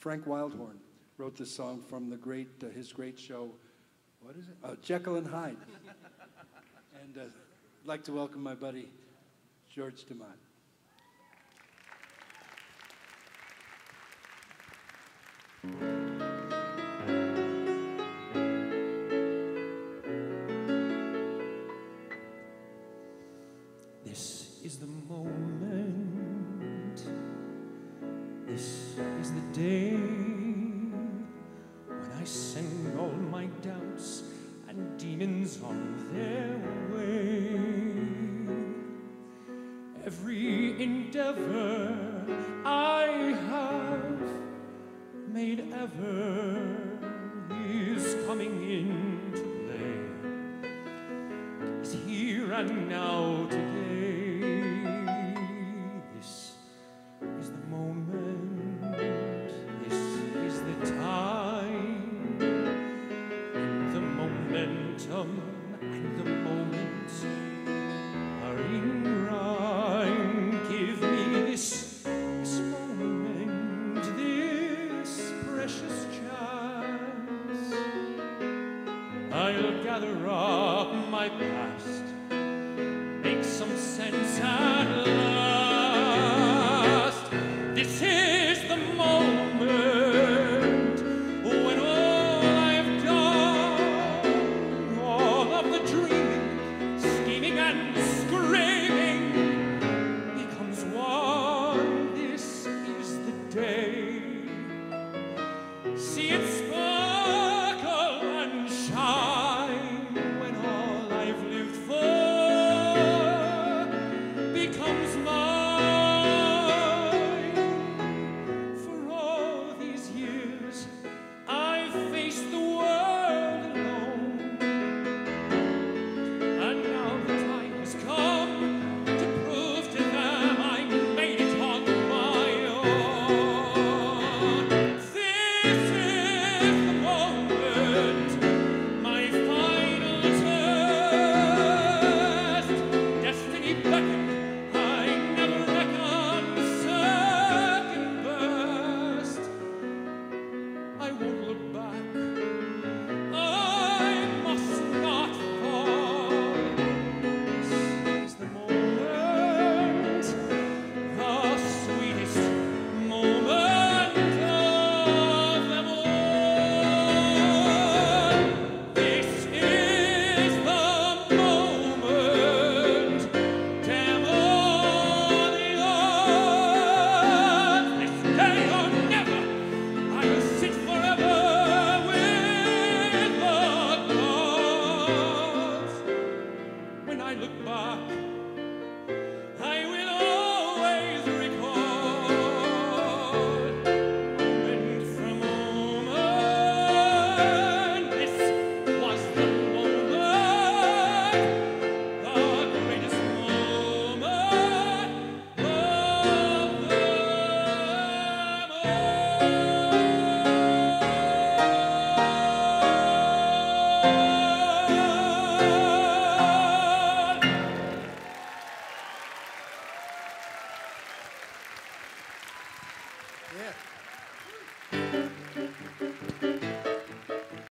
Frank Wildhorn wrote this song from the his great show, what is it? Jekyll and Hyde. And I'd like to welcome my buddy, George DeMott. This is the moment, this is the day when I send all my doubts and demons on their way. Every endeavor I have made ever is coming into play, is here and now today. This is the moment, this is the time, and the momentum and the moment are in rhyme. Give me this moment, this precious chance. I'll gather up my past, make some sense at last. This is the moment when all I've done, all of the dreaming, scheming and screaming becomes one. This is the day. See, it's